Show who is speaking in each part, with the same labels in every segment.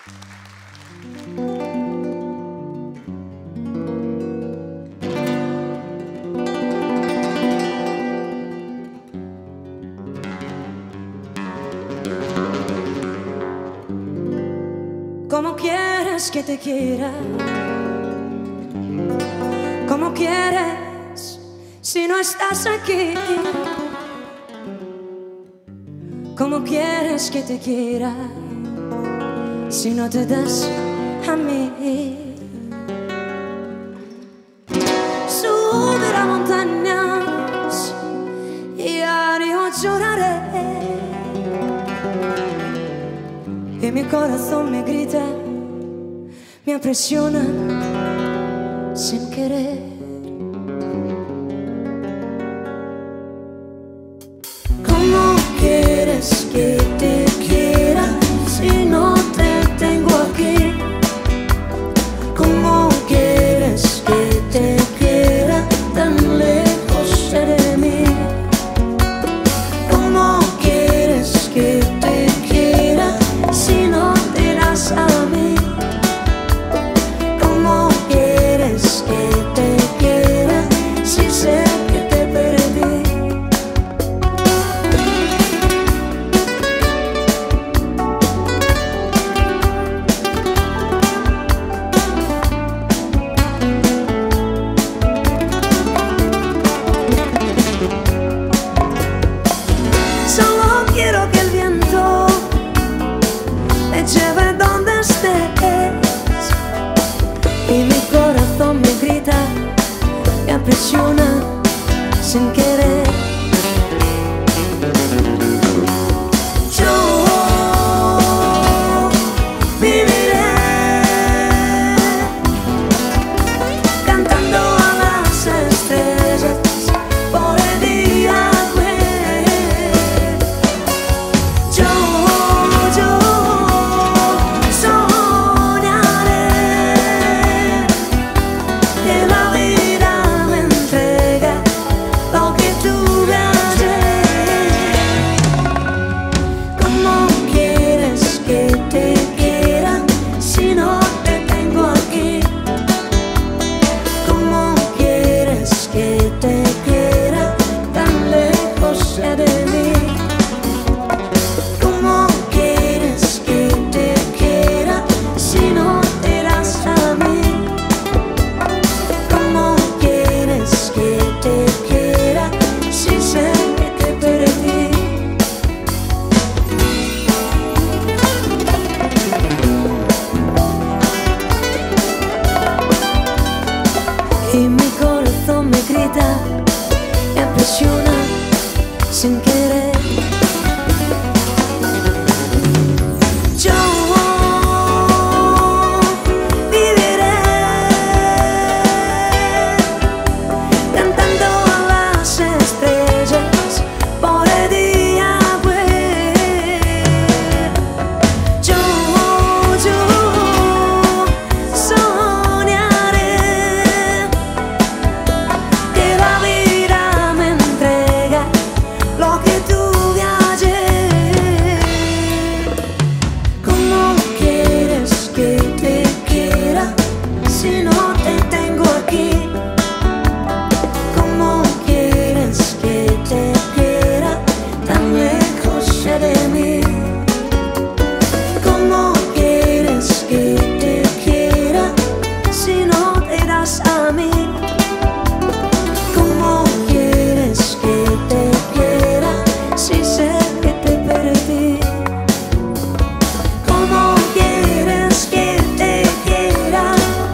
Speaker 1: ¿Cómo quieres que te quiera? ¿Cómo quieres si no estás aquí? ¿Cómo quieres que te quiera si no te das a mí? Subiré montañas y yo lloraré. Y mi corazón me grita, me aprisiona sin querer. ¿Cómo quieres que te quiera si no te tengo aquí? ¿Cómo quieres que te quiera tan lejos de mí? ¿Cómo quieres que te quiera si no te das a mí? ¿Cómo quieres que te quiera si sé que te perdí? Solo quiero que el viento me lleve donde estés. Y mi corazón me grita, me aprisiona sin querer. Yo viviré cantando a las estrellas por el día. Yo soñaré que la vida me entrega lo que tuve ayer. ¿Cómo quieres que te quiera si no te tengo aquí? ¿Cómo quieres que te quiera tan lejos de mí? ¿Cómo quieres que te quiera si no te das a mí? ¿Cómo quieres que te quiera si sé que te perdí? Y mi corazón me grita, me aprisiona sin querer. Yo viviré cantando a las estrellas por el día. Yo soñaré que la vida me entrega lo que tuve ayer. ¿Cómo quieres que te quiera si no te tengo aquí? ¿Cómo quieres que te quiera tan lejos de mí? ¿Cómo quieres que te quiera si no te das a mí? ¿Cómo quieres que te quiera si sé que te perdí? ¿Cómo quieres que te quiera?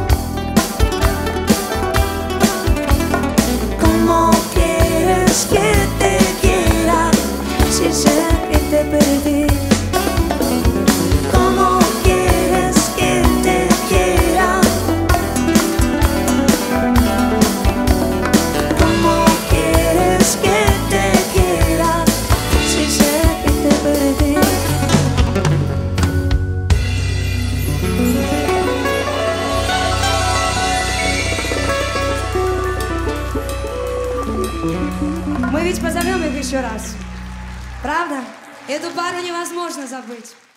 Speaker 1: ¿Cómo quieres que te quiera si sé que te perdí? ¿Cómo quieres que te quiera? ¿Cómo quieres que te quiera si sé que te perdí? Мы ведь позовем их еще раз. Правда? Эту пару невозможно забыть.